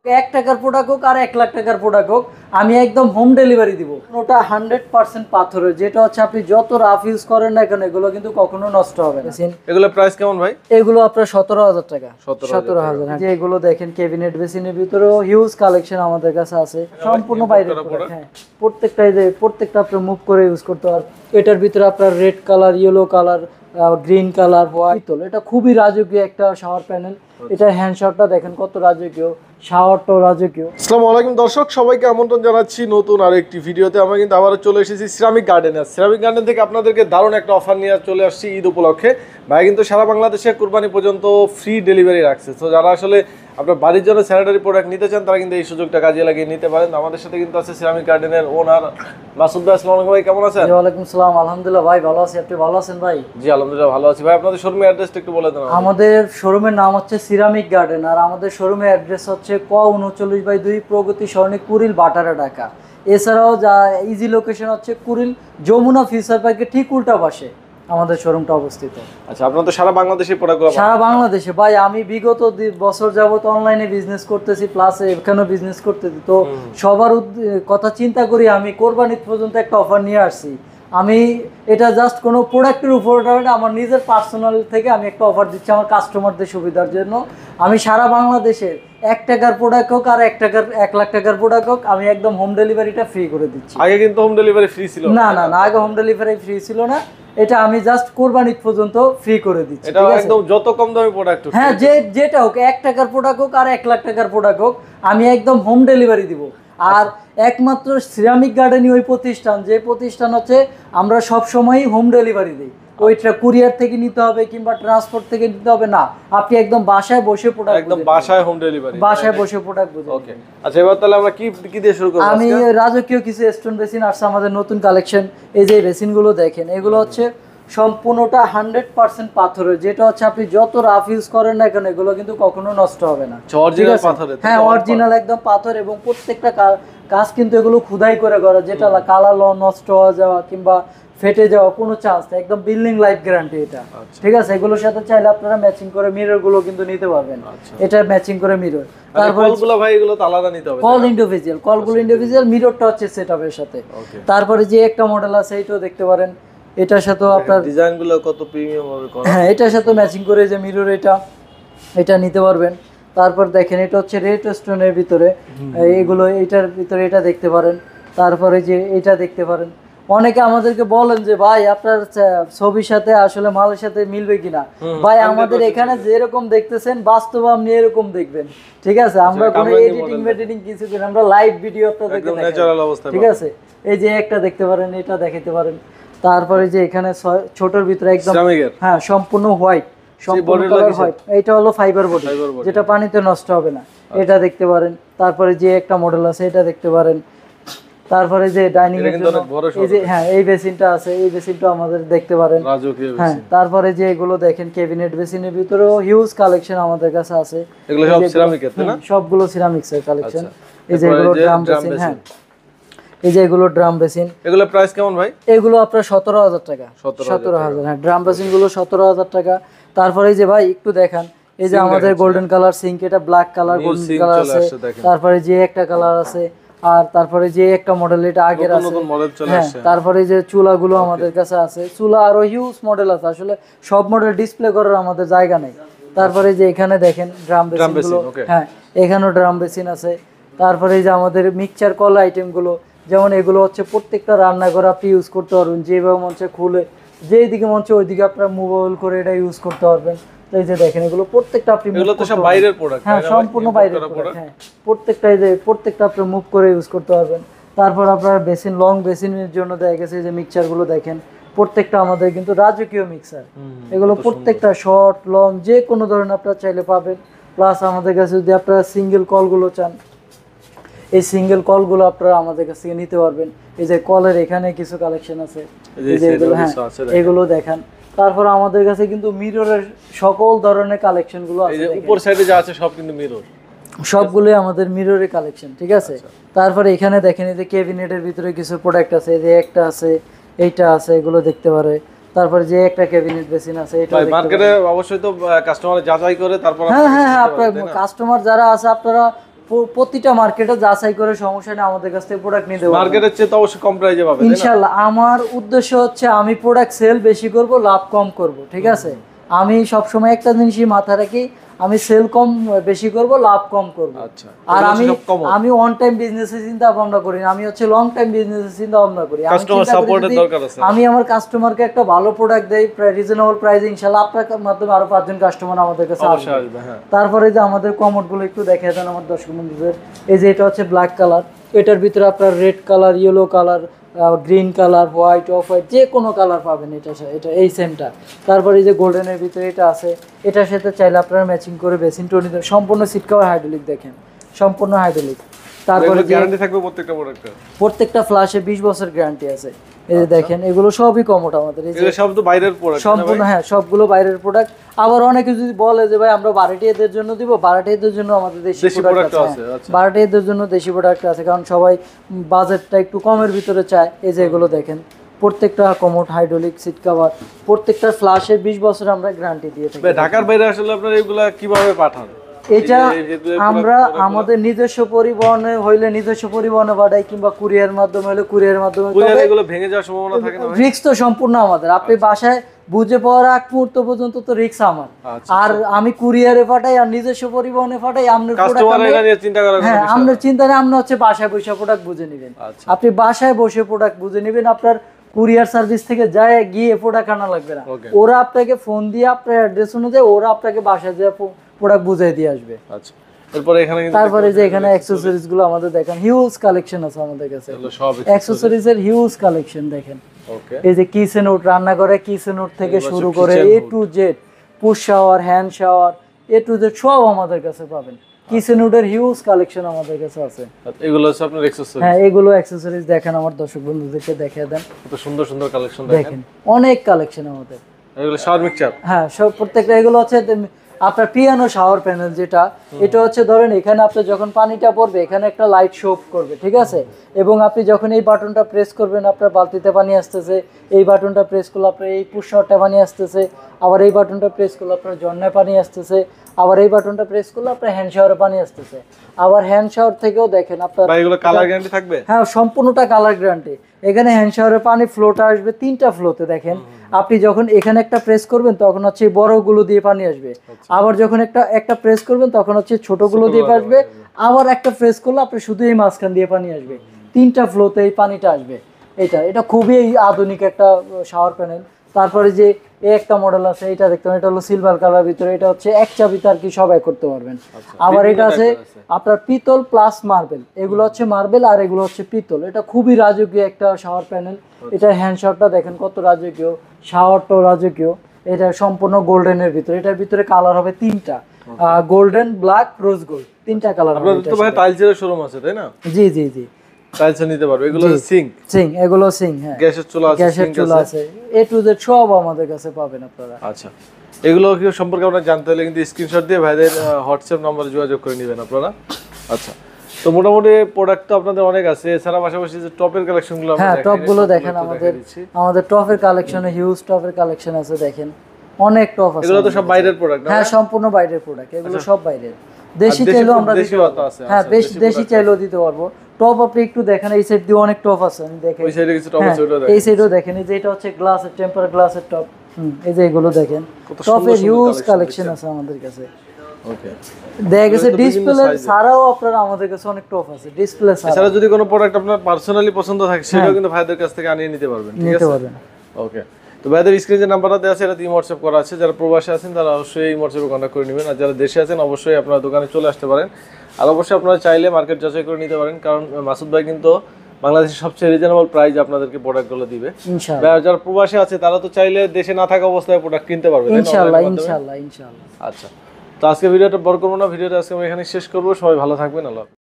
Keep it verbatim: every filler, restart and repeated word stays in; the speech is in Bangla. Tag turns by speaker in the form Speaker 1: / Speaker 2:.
Speaker 1: এক টাকার প্রোডাক্ট হোক আর এক লাখ টাকার প্রোডাক্ট হোক, আমি একদম হোম ডেলিভারি দিব। ওটা হান্ড্রেড পার্সেন্ট পাথরের, যেটা হচ্ছে আপনি যত রাফ ইউজ করেন না কেন এগুলো কিন্তু কখনো নষ্ট হবে না।
Speaker 2: এগুলো প্রাইস কেমন ভাই?
Speaker 1: এগুলো আপনার সতেরো হাজার টাকা। সতেরো হাজার। যে এগুলো দেখেন ক্যাবিনেট বেসিনের ভিতরেও হিউজ কালেকশন আমাদের কাছে আছে, সম্পূর্ণ বাইরের প্রোডাক্ট। হ্যাঁ, প্রত্যেকটাই যে প্রত্যেকটা আপনি মুভ করে ইউজ করতে পারবেন। এটার ভিতরে আপনার red colour, yellow colour, green colour, white, এটা খুবই রাজকীয় একটা শাওয়ার প্যানেল। এটা হ্যান্ড শাওয়ারটা দেখেন কত রাজকীয়, শাওয়ারটাও রাজকীয়।
Speaker 2: আসসালামু আলাইকুম দর্শক, সবাইকে আমন্ত্রণ জানাচ্ছি নতুন আরেকটি ভিডিওতে। আমরা কিন্তু আবারও চলে এসেছি সিরামিক গার্ডেনে। সিরামিক গার্ডেন থেকে আপনাদেরকে দারুণ একটা অফার নিয়ে চলে আসছি ঈদ উপলক্ষে। ভাই কিন্তু সারা বাংলাদেশে কুরবানি পর্যন্ত ফ্রি ডেলিভারি রাখছে। তো যারা আসলে আপনার বাড়ির জন্য স্যানিটারি প্রোডাক্ট নিতে চান তারা কিন্তু এই সুযোগটা কাজে লাগিয়ে নিতে পারেন। আমাদের সাথে কিন্তু আছে সিরামিক গার্ডেনের ওনার মাসুদ ভাই। আসসালামু আলাইকুম ভাই, কেমন আছেন?
Speaker 1: ওয়ালাইকুম আসসালাম, আলহামদুলিল্লাহ ভাই ভালো আছি। আপনি ভালো আছেন ভাই?
Speaker 2: জি আলহামদুলিল্লাহ ভালো আছি। ভাই আপনাদের শোরুমের অ্যাড্রেসটা একটু বলে দেন।
Speaker 1: আমাদের শোরুমের নাম হচ্ছে সিরামিক গার্ডেন, আর আমাদের শোরুমের অ্যাড্রেস হচ্ছে ক উনচল্লিশ বাই দুই প্রগতি সরণি, কুড়িল, বাটারা, ঢাকা। এছাড়াও যা ইজি লোকেশন হচ্ছে কুড়িল যমুনা ফিউচার পার্কের ঠিক উল্টা পাশে আমাদের শোরুমটা অবস্থিত।
Speaker 2: আচ্ছা, আপনারা তো সারা বাংলাদেশে প্রোডাক্টগুলো?
Speaker 1: সারা বাংলাদেশে ভাই। আমি বিগত বছর যাবত অনলাইনে বিজনেস করতেছি, প্লাস এখানেও বিজনেস করতেছি। তো সবার কথা চিন্তা করি আমি কোরবানি পর্যন্ত একটা অফার নিয়ে আসছি। আমি এটা জাস্ট কোনো প্রোডাক্টের উপর আমার নিজের পার্সোনাল থেকে আমি একটা অফার দিচ্ছি আমার কাস্টমারদের সুবিধার জন্য। আমি সারা বাংলাদেশের এক টাকার প্রোডাক্ট হোক আর এক টাকার এক লাখ টাকার প্রোডাক্ট হোক, আমি একদম হোম ডেলিভারিটা ফ্রি করে দিচ্ছি।
Speaker 2: আগে কিন্তু হোম ডেলিভারি ফ্রি ছিল
Speaker 1: না? না না, আগে হোম ডেলিভারি ফ্রি ছিল না। এটা আমি জাস্ট কোরবানি পর্যন্ত ফ্রি করে দিচ্ছি।
Speaker 2: এটা একদম যত কম দামি প্রোডাক্ট হোক,
Speaker 1: হ্যাঁ, যে যেটা হোক, এক টাকার প্রোডাক্ট হোক আর এক লাখ টাকার প্রোডাক্ট হোক, আমি একদম হোম ডেলিভারি দিব। আর একমাত্র সিরামিক গার্ডেনই ওই প্রতিষ্ঠান, যে প্রতিষ্ঠান হচ্ছে আমরা সব সময়ই হোম ডেলিভারি দিই। ওইটা কুরিয়ার থেকে নিতে হবে কিংবা ট্রান্সপোর্ট থেকে নিতে হবে না, আপনি একদম বাসায় বসে প্রোডাক্ট,
Speaker 2: একদম বাসায় হোম ডেলিভারি,
Speaker 1: বাসায় বসে প্রোডাক্ট বুঝে।
Speaker 2: ওকে, আচ্ছা এবার তাহলে আমরা কি কি দিয়ে শুরু করব?
Speaker 1: আমি রাজকীয় কিছু স্টোন বেসিন আসছে আমাদের নতুন কালেকশন। এই যে বেসিনগুলো দেখেন, এগুলো হচ্ছে সম্পূর্ণটা হান্ড্রেড পার্সেন্ট পাথরের, যেটা হচ্ছে আপনি যত রাফ ইউজ করেন না কেন এগুলো কিন্তু কখনো নষ্ট হবে না।
Speaker 2: অরিজিনাল পাথরের?
Speaker 1: হ্যাঁ, অরিজিনাল একদম পাথর, এবং প্রত্যেকটা কাজ কিন্তু এগুলো খোদাই করে করা, যেটা কালার নষ্ট হয়ে যাওয়া কিংবা ফেটে যাওয়া কোনো চান্স নেই, একদম বিল্ডিং লাইফ গ্যারান্টি এটা। ঠিক আছে, এগুলোর সাথে চাইলে আপনারা ম্যাচিং করে মিরর গুলো কিন্তু নিতে পারবেন। এটা ম্যাচিং করে মিরর।
Speaker 2: তারপর কলগুলো ভাই এগুলো তো আলাদা নিতে হবে?
Speaker 1: কল ইন্ডিভিজুয়াল, কলগুলো ইন্ডিভিজুয়াল, মিররটা হচ্ছে সেটআপের সাথে। তারপরে যে একটা মডেল আছে এটাও দেখতে পারেন, এটার সাথে আপনার
Speaker 2: ডিজাইনগুলো কত প্রিমিয়াম হবে করা।
Speaker 1: হ্যাঁ, এটার সাথে ম্যাচিং করে যে মিরর, এটা এটা নিতে পারবেন। তারপর দেখেন এটা হচ্ছে রেড স্টোনের ভিতরে, এগুলো এটার ভিতরে এটা দেখতে পারেন। তারপরে যে এটা দেখতে পারেন। অনেকে আমাদেরকে বলেন যে ভাই আপনার ছবির সাথে আসলে মালের সাথে মিলবে কিনা। ভাই আমাদের এখানে যেরকম দেখতেছেন বাস্তবে আপনি এরকম দেখবেন। ঠিক আছে, আমরা কোনো এডিটিং মেডিটিং কিছু করি, আমরা লাইভ ভিডিও আপনাদেরকে দেখাই। ঠিক আছে, এই যে একটা দেখতে পারেন, এটা দেখাতে পারেন। তারপরে যে এখানে ছোটর ভিতরে একদম হ্যাঁ সম্পূর্ণ হোয়াইট, সম্পূর্ণ কালার হোয়াইট, এটা হলো ফাইবার বডি, যেটা পানিতে নষ্ট হবে না, এটা দেখতে পারেন। তারপরে যে একটা মডেল আছে এটা দেখতে পারেন। তারপরে যে ডাইনিং এর জন্য এই যে হ্যাঁ এই বেসিনটা আছে, এই বেসিনটা আমাদের দেখতে পারেন। হ্যাঁ, তারপরে যে এগুলো দেখেন ক্যাবিনেট বেসিনের ভিতরেও হিউজ কালেকশন আমাদের কাছে আছে।
Speaker 2: এগুলো সব সিরামিকের তাই না?
Speaker 1: সবগুলো সিরামিক্সের কালেকশন। এই যে এগুলো ড্রাম বেসিন। হ্যাঁ, এই যে এগুলো ড্রাম বেসিন।
Speaker 2: এগুলো প্রাইস কেমন ভাই?
Speaker 1: এগুলো আপনার সতেরো হাজার টাকা। সতেরো হাজার। হ্যাঁ, ড্রাম বেসিন গুলো সতেরো হাজার টাকা। তারপরে এই যে ভাই একটু দেখান, এই যে আমাদের গোল্ডেন কালার সিঙ্ক, এটা ব্ল্যাক কালার গোল্ডেন কালার আছে। তারপরে যে একটা কালার আছে, আর তারপরে যে একটা মডেল এটা আগের আছে। হ্যাঁ, তারপরে যে চুলাগুলো আমাদের কাছে আছে, চুলা আরো হিউজ মডেল আছে, আসলে সব মডেল ডিসপ্লে করার আমাদের জায়গা নেই। তারপরে যে এখানে দেখেন ড্রাম বেসিন গুলো, হ্যাঁ এখানেও ড্রাম বেসিন আছে। তারপরে যে আমাদের মিক্সচার কল আইটেম গুলো, যেমন এগুলো হচ্ছে প্রত্যেকটা রান্না করে আপনি ইউজ করতে পারবেন, যেভাবে মঞ্চে খুলে যেই দিকে মঞ্চে ওইদিকে আপনার মোবাইল করে এটা ইউজ করতে পারবেন। এই যে দেখেন এগুলো প্রত্যেকটা আপনি
Speaker 2: এগুলো তো সব বাইরের প্রোডাক্ট।
Speaker 1: হ্যাঁ, সম্পূর্ণ বাইরের প্রোডাক্ট। হ্যাঁ, প্রত্যেকটা এই যে প্রত্যেকটা আপনি মুভ করে ইউজ করতে পারবেন। তারপর আপনার বেসিন, লং বেসিনের জন্য দেখা গেছে যে মিক্সচার গুলো দেখেন, প্রত্যেকটা আমাদের কিন্তু রাজকীয় মিক্সার। এগুলো প্রত্যেকটা শর্ট লং যে কোনো ধরনের আপনারা চাইলে পাবেন। প্লাস আমাদের কাছে যদি আপনারা সিঙ্গেল কলগুলো চান, এই সিঙ্গেল কলগুলো আপনারা আমাদের কাছ থেকে নিতে পারবেন। এই যে কলের এখানে কিছু কালেকশন আছে, এই যে এগুলো হ্যাঁ এগুলো দেখেন। তারপর আমাদের কাছে কিন্তু মিররের সকল ধরনের কালেকশন গুলো আছে।
Speaker 2: এই যে উপর সাইডে যা আছে সব কিন্তু মিরর,
Speaker 1: সবগুলোই আমাদের মিররের কালেকশন। ঠিক আছে, তারপরে এখানে দেখেন এই যে ক্যাবিনেটের ভিতরে কিছু প্রোডাক্ট আছে, এই যে একটা আছে, এইটা আছে, এগুলো দেখতে পারে। তারপরে যে একটা ক্যাবিনেট বেসিন আছে, এটা
Speaker 2: মার্কেটে অবশ্যই তো কাস্টমার যাচাই করে তারপর।
Speaker 1: হ্যাঁ হ্যাঁ হ্যাঁ, আপনার কাস্টমার যারা আছে আপনারা প- প্রতিটা মার্কেটে যাচাই করে সমস্যা নেই আমাদের কাছ থেকে প্রোডাক্ট নিতে পারবেন।
Speaker 2: মার্কেটের চেয়ে তো অবশ্যই কম প্রাইসে পাবেন, তাই না?
Speaker 1: ইনশাল্লাহ আমার উদ্দেশ্য হচ্ছে আমি প্রোডাক্ট সেল বেশি করব, লাভ কম করব, ঠিক আছে? আমি সবসময় একটা জিনিসই মাথায় রাখি, আমি সেল কম বেশি করব, লাভ কম করব।
Speaker 2: আচ্ছা,
Speaker 1: আর
Speaker 2: এগুলো
Speaker 1: আমি
Speaker 2: সব common।
Speaker 1: আমি ওয়ান টাইম বিজনেসের চিন্তা ভাবনা করি না, আমি হচ্ছে লং টাইম বিজনেসের চিন্তা ভাবনা করি। আমি
Speaker 2: কাস্টমার
Speaker 1: চিন্তা করি
Speaker 2: সাপোর্টের
Speaker 1: যদি
Speaker 2: দরকার আছে।
Speaker 1: আমি আমার কাস্টমারকে একটা ভালো প্রোডাক্ট দেই রিজনেবল প্রাইসে, ইনশাআল্লাহ আপনার মাধ্যমে আরো পাঁচজন কাস্টমার আমাদের কাছে
Speaker 2: অবশ্যই
Speaker 1: আসবে।
Speaker 2: আসবে, হ্যাঁ।
Speaker 1: তারপরে যে আমাদের কমোড গুলো একটু দেখিয়ে দেন আমার দর্শক বন্ধুদের। এই যে এটা হচ্ছে ব্ল্যাক কালার, এটার ভিতরে আপনার red colour, yellow colour, green colour, white, off white, যে কোনো কালার পাবেন এটা এটা এই সেমটা। তারপরে এই যে গোল্ডেনের ভিতরে এটা আছে, এটার সাথে চাইলে আপনারা ম্যাচিং করে বেসিন টোনি দেন। সম্পূর্ণ সিট কভার হাইড্রোলিক, দেখেন সম্পূর্ণ হাইড্রোলিক। তারপরে যে
Speaker 2: গ্যারান্টি থাকবে প্রত্যেকটা প্রোডাক্টে,
Speaker 1: প্রত্যেকটা ফ্ল্যাশে বিশ বছর গ্যারান্টি আছে। এই যে দেখেন এগুলো সবই কমোড আমাদের, এই যে
Speaker 2: এগুলো সব তো বাইরের প্রোডাক্ট,
Speaker 1: সম্পূর্ণ, হ্যাঁ সবগুলো বাইরের প্রোডাক্ট। আবার অনেকে যদি বলে যে ভাই আমরা বারাটিয়াদের জন্য দিব, বারাটিয়াদের জন্য আমাদের দেশি
Speaker 2: দেশি
Speaker 1: প্রোডাক্ট
Speaker 2: product
Speaker 1: আছে,
Speaker 2: আছে, আচ্ছা।
Speaker 1: বারাটিয়াদের জন্য দেশি প্রোডাক্ট আছে, কারণ সবাই বাজেটটা একটু কমের ভিতরে চায়। এই যে এগুলো দেখেন প্রত্যেকটা কমোড হাইড্রোলিক সিট কভার, প্রত্যেকটা ফ্ল্যাশে বিশ বছর আমরা গ্যারান্টি দিয়ে থাকি।
Speaker 2: ভাই ঢাকার বাইরে আসলে আপনারা এগুলা কিভাবে পাঠান?
Speaker 1: এটা
Speaker 2: এই যে- এই যে
Speaker 1: আমরা
Speaker 2: product-
Speaker 1: আমাদের নিজস্ব পরিবহনে হইলে নিজস্ব পরিবহনে পাঠাই, কিংবা কুরিয়ার মাধ্যমে হলে কুরিয়ার মাধ্যমে।
Speaker 2: কুরিয়ারে এগুলো ভেঙে যাওয়ার সম্ভাবনা থাকে না ভাই?
Speaker 1: রিস্ক তো সম্পূর্ণ আমাদের, আপনি বাসায় বুঝে পাওয়ার আগ মুহূর্ত পর্যন্ত তো রিস্ক আমার।
Speaker 2: আচ্ছা,
Speaker 1: আর আমি কুরিয়ারে পাঠাই আর নিজস্ব পরিবহনে পাঠাই, আপনার
Speaker 2: কাস্টমার এটা নিয়ে চিন্তা করার কোনো
Speaker 1: হ্যাঁ
Speaker 2: বিষয়
Speaker 1: আপনার চিন্তা নেই, আপনি হচ্ছে বাসায় বসে প্রোডাক্ট বুঝে নেবেন।
Speaker 2: আচ্ছা।
Speaker 1: আপনি বাসায় বসে প্রোডাক্ট বুঝে নেবেন, আপনার কুরিয়ার সার্ভিস থেকে যায় গিয়ে প্রোডাক্ট আনা লাগবে না।
Speaker 2: Okay.
Speaker 1: ওরা আপনাকে ফোন দিয়ে আপনার অ্যাড্রেস অনুযায়ী ওরা আপনাকে বাসায় যেয়ে প্রোডাক্ট বুঝিয়ে দিয়ে আসবে।
Speaker 2: আচ্ছা, এরপরে এখানে কিন্তু
Speaker 1: তারপরে যে এখানে অ্যাক্সেসরিজ গুলো আমাদের দেখেন, হিউজ কালেকশন আছে আমাদের কাছে।
Speaker 2: এগুলো সব
Speaker 1: অ্যাক্সেসরিজ এর হিউজ কালেকশন দেখেন।
Speaker 2: ওকে,
Speaker 1: এই যে কিচেন উড, রান্না করে কিচেন উড থেকে
Speaker 2: এগুলো
Speaker 1: শুরু
Speaker 2: হচ্ছে
Speaker 1: করে
Speaker 2: kitchen
Speaker 1: A to Z, push shower, hand shower, A to Z সব আমাদের কাছে পাবেন। কিচেন উডের হিউজ কালেকশন আমাদের কাছে আছে।
Speaker 2: এগুলো হচ্ছে আপনার অ্যাক্সেসরিজ।
Speaker 1: হ্যাঁ এগুলো অ্যাক্সেসরিজ দেখেন, আমার দর্শক বন্ধুদেরকে দেখিয়ে দেন।
Speaker 2: কত সুন্দর সুন্দর কালেকশন দেখেন।
Speaker 1: দেখেন অনেক কালেকশন আমাদের।
Speaker 2: এগুলো শাওয়ার মিক্সচার।
Speaker 1: হ্যাঁ সব প্রত্যেকটা এগুলো হচ্ছে তেম- আপনার পিয়ানো শাওয়ার প্যানেল, যেটা এটা হচ্ছে ধরেন এখানে আপনি যখন পানিটা পড়বে এখানে একটা লাইট শো করবে, ঠিক আছে? এবং আপনি যখন এই বাটনটা প্রেস করবেন আপনার বালতিতে পানি আসতেছে, এই বাটনটা প্রেস করলে আপনার এই পুশ শাওয়ারটা পানি আসতেছে, আবার এই বাটনটা প্রেস করলে আপনার ঝর্ণায় পানি আসতেছে, আবার এই বাটনটা প্রেস করলে আপনার হ্যান্ড শাওয়ারে পানি আসতেছে। আবার হ্যান্ড শাওয়ার থেকেও দেখেন আপনার,
Speaker 2: ভাই এগুলো কালার গ্যারান্টি থাকবে?
Speaker 1: হ্যাঁ সম্পূর্ণটা কালার গ্যারান্টি। এখানে হ্যান্ড শাওয়ারের পানি ফ্লোটা আসবে তিনটা ফ্লোতে, দেখেন আপনি যখন এখানে একটা প্রেস করবেন তখন হচ্ছে এই বড়গুলো দিয়ে পানি আসবে, আবার যখন একটা একটা প্রেস করবেন তখন হচ্ছে ছোটগুলো দিয়ে আসবে, আবার একটা প্রেস করলে আপনি শুধু এই মাঝখান দিয়ে পানি আসবে, তিনটা ফ্লোতে এই পানিটা আসবে। এটা এটা খুবই আধুনিক একটা শাওয়ার প্যানেল। তারপরে যে এই একটা মডেল আছে, এটা দেখতে এটা হলো সিলভার কালার ভিতরে, এটা হচ্ছে এক চাবিতে আর কি সবাই করতে পারবেন। আবার এটা আছে আপনার পিতল প্লাস মার্বেল, এগুলো হচ্ছে মার্বেল আর এগুলো হচ্ছে পিতল। এটা খুবই রাজকীয় একটা শাওয়ার প্যানেল। এটা হ্যান্ড শাওয়ারটা দেখেন কত রাজকীয়, শাওয়ারটাও রাজকীয়। এটা সম্পূর্ণ গোল্ডেনের ভিতরে, এটার ভিতরে কালার হবে তিনটা, গোল্ডেন, ব্ল্যাক, রোজ গোল্ড, তিনটা কালার হবে।
Speaker 2: আপনাদের তো ভাই টাইলসের শোরুম আছে তাই না?
Speaker 1: জি জি জি
Speaker 2: টাইলস নিতে পারবে। এগুলো সিঙ্ক,
Speaker 1: সিং, এগুলো সিং, হ্যাঁ
Speaker 2: গ্যাসের চুলা আছে,
Speaker 1: গ্যাসের
Speaker 2: সিঙ্ক
Speaker 1: চুলা
Speaker 2: আছে।
Speaker 1: আছে, এ টু জেড সব আমাদের কাছে পাবেন আপনারা।
Speaker 2: আচ্ছা, এগুলো কি সম্পর্কে আপনারা জানতে হলে কিন্তু স্ক্রিনশট দিয়ে ভাইদের হোয়াটসঅ্যাপ নম্বরে যোগাযোগ করে নেবেন আপনারা। আচ্ছা, তো মোটামুটি প্রোডাক্ট তো আপনাদের অনেক আছে, এছাড়া পাশাপাশি যে টপের কালেকশনগুলো
Speaker 1: হ্যাঁ টপ গুলো দেখেন, আমাদের আমাদের টপের কালেকশনে হিউজ টপের কালেকশন আছে, দেখেন অনেক টপ আছে।
Speaker 2: এগুলো তো সব বাইরের প্রোডাক্ট না?
Speaker 1: হ্যাঁ সম্পূর্ণ বাইরের প্রোডাক্ট, এগুলো সব বাইরের। দেশি
Speaker 2: দেশি
Speaker 1: চাইলেও
Speaker 2: তো-
Speaker 1: আমরা দিতে
Speaker 2: দেশিও তো
Speaker 1: পারবো।
Speaker 2: আছে,
Speaker 1: হ্যাঁ
Speaker 2: আচ্ছা,
Speaker 1: বেশ-
Speaker 2: দেশি
Speaker 1: দেশি চাইলেও দিতে পারবো। টপ আপনি একটু দেখেন, এই সাইড দিয়ে অনেক টপ আছে, আমি দেখেন
Speaker 2: ওই সাইডে কিছু টপ
Speaker 1: হ্যাঁ,
Speaker 2: আছে, ওটা
Speaker 1: এই
Speaker 2: দেখেন।
Speaker 1: সাইডও দেখেন, এই যে এটা হচ্ছে গ্লাসের টেম্পার গ্লাসের টপ। হুম এই যে এগুলো দেখেন,
Speaker 2: কত সুন্দর
Speaker 1: টপের
Speaker 2: সুন্দর
Speaker 1: হিউজ
Speaker 2: collection
Speaker 1: কালেকশন
Speaker 2: দেখছেন।
Speaker 1: আছে আমাদের কাছে।
Speaker 2: ওকে,
Speaker 1: দেখা গেছে
Speaker 2: এগুলো তো বিভিন্ন
Speaker 1: ডিসপ্লে
Speaker 2: size এর।
Speaker 1: ছাড়াও আপনারা আমাদের কাছে অনেক টপ আছে, ডিসপ্লে ছাড়া
Speaker 2: এছাড়া যদি কোনো প্রোডাক্ট আপনার পার্সোনালি পছন্দ থাকে সেটাও কিন্তু ভাইদের কাছ থেকে আনিয়ে নিতে পারবেন, ঠিক
Speaker 1: নিতে
Speaker 2: আছে?
Speaker 1: পারবেন।
Speaker 2: ওকে, তো ভাইদের স্ক্রিনে যে নাম্বারটা দেওয়া আছে এটা দিয়ে হোয়াটসঅ্যাপ করা আছে। যারা প্রবাসে আছেন তারা অবশ্যই এই হোয়াটসঅ্যাপে কন্ট্যাক্ট করে নেবেন, আর যারা দেশে আছেন অবশ্যই আপনারা দোকানে চলে আসতে পারেন। আর অবশ্যই আপনারা চাইলে মার্কেট যাচাই করে নিতে পারেন, কারণ মাসুদ ভাই কিন্তু বাংলাদেশের সবচেয়ে রিজনেবল প্রাইস আপনাদেরকে প্রোডাক্টগুলো দিবে।
Speaker 1: ইনশাআল্লাহ
Speaker 2: বা যারা প্রবাসে আছে তারা তো চাইলে দেশে না থাকা অবস্থায় প্রোডাক্ট কিনতে পারবে, তাই না?
Speaker 1: ইনশাআল্লাহ
Speaker 2: online এর মাধ্যমে?
Speaker 1: ইনশাআল্লাহ ইনশাআল্লাহ।
Speaker 2: আচ্ছা, তো আজকে ভিডিওটা বড় করবো না, ভিডিওটা আজকে আমি এখানে শেষ করবো। সবাই ভালো থাকবেন, আল্লাহ হাফেজ।